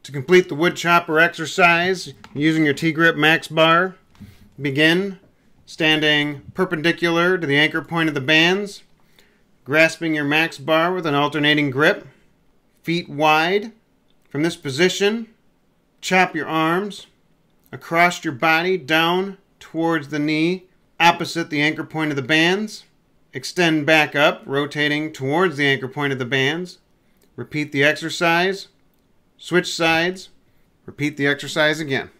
To complete the Woodchopper exercise using your TGrip Maxx Bar, begin standing perpendicular to the anchor point of the bands, grasping your Maxx Bar with an alternating grip, feet wide. From this position, chop your arms across your body down towards the knee, opposite the anchor point of the bands. Extend back up, rotating towards the anchor point of the bands. Repeat the exercise. Switch sides. Repeat the exercise again.